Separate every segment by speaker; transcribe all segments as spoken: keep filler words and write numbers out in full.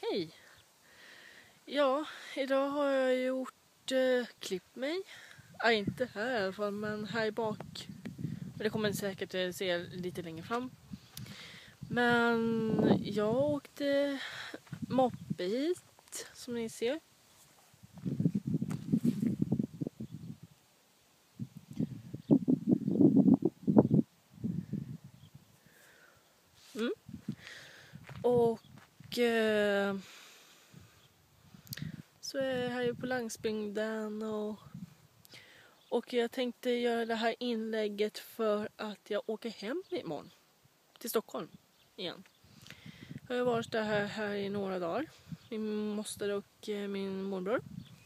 Speaker 1: Hej! Ja, idag har jag gjort eh, klippt mig. Ja, inte här i alla fall, men här bak. Men det kommer ni säkert att se lite längre fram. Men jag åkte moppe hit, som ni ser. Mm. Och eh, så är jag här på landsbygden och, och jag tänkte göra det här inlägget för att jag åker hem imorgon till Stockholm igen. Jag har varit där här, här i några dagar. Min moster och eh, min morbror.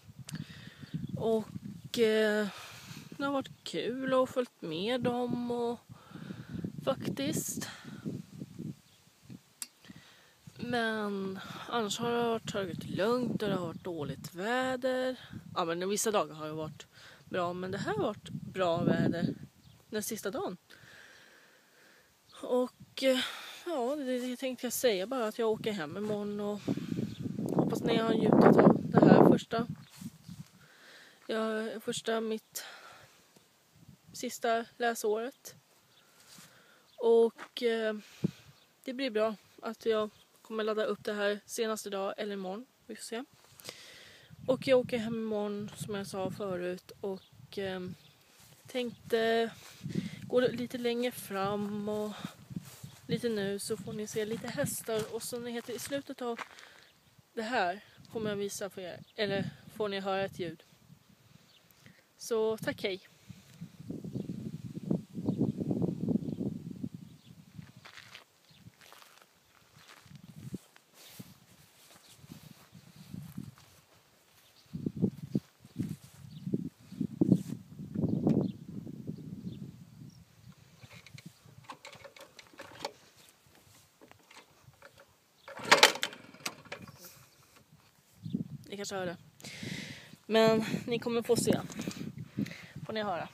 Speaker 1: Och eh, det har varit kul och följt med dem och faktiskt. Men annars har det varit tagit lugnt och det har varit dåligt väder. Ja, men vissa dagar har det varit bra, men det här har varit bra väder den sista dagen. Och ja, det, det tänkte jag säga bara att jag åker hem imorgon och hoppas ni har njutit av det här första. Ja, första mitt sista läsåret. Och eh, det blir bra att jag kommer ladda upp det här senaste dag eller imorgon. Vi får se. Och jag åker hem imorgon som jag sa förut och eh, tänkte gå lite längre fram och lite nu så får ni se lite hästar och så ni heter i slutet av det här kommer jag visa för er, eller får ni höra ett ljud. Så tack, hej! Ni kanske hör det. Men ni kommer få se. Får ni höra.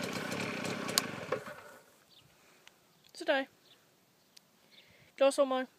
Speaker 1: Sådär. Glad sommar.